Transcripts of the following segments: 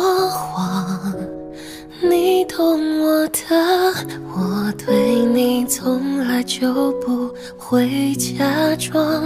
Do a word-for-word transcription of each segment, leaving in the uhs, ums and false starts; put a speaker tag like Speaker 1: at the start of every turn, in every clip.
Speaker 1: 谎，你懂我的，我对你从来就不会假装。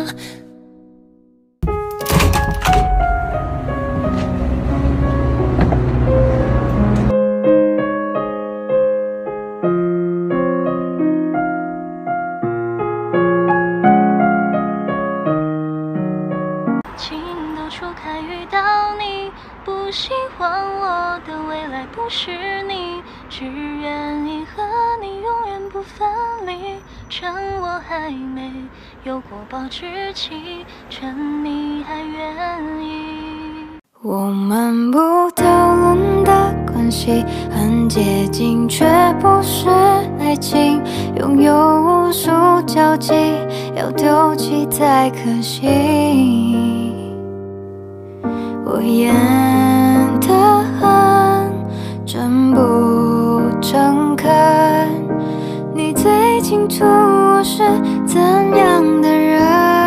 Speaker 2: 情窦初开遇到你，不希望我的未来不是你，只愿意和你永远不分离。趁我还没有过保质期，趁你还愿意。
Speaker 3: 我们不讨论的关系很接近，却不是爱情。拥有无数交集，要丢弃太可惜。我演得很真不诚恳，你最清楚我是怎样的人。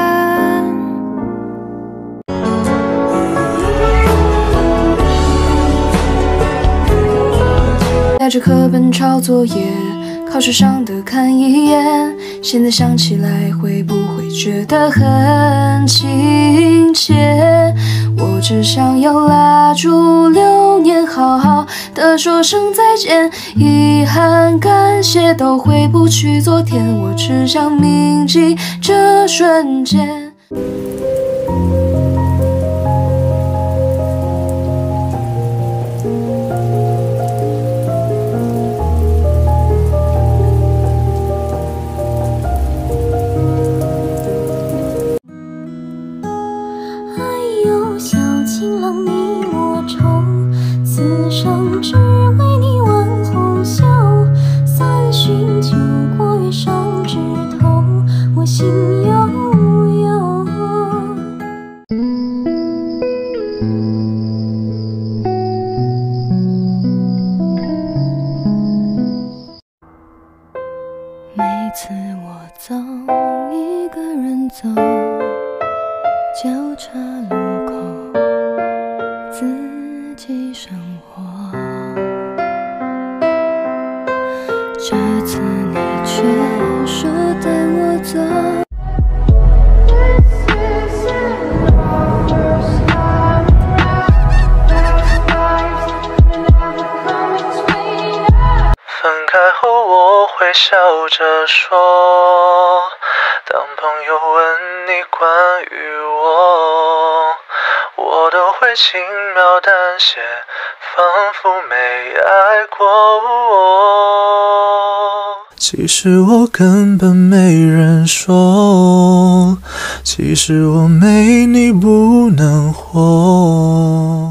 Speaker 4: 带着课本抄作业，考试上的看一眼，现在想起来会不会觉得很亲切？我只想要拉住流年，好好的说声再见，遗憾感谢都回不去昨天，我只想铭记这瞬间。
Speaker 2: 小情郎你莫愁，此生只为你挽红袖。三巡酒过月上枝头，我心悠悠。
Speaker 3: 每次我总一个人走，交叉路口，自己生活。这次你却说带我走。
Speaker 5: 分开后我会笑着说，当朋友问你关于我，我都会轻描淡写，仿佛没爱过我。其实我根本没人说，其实我没你不能活。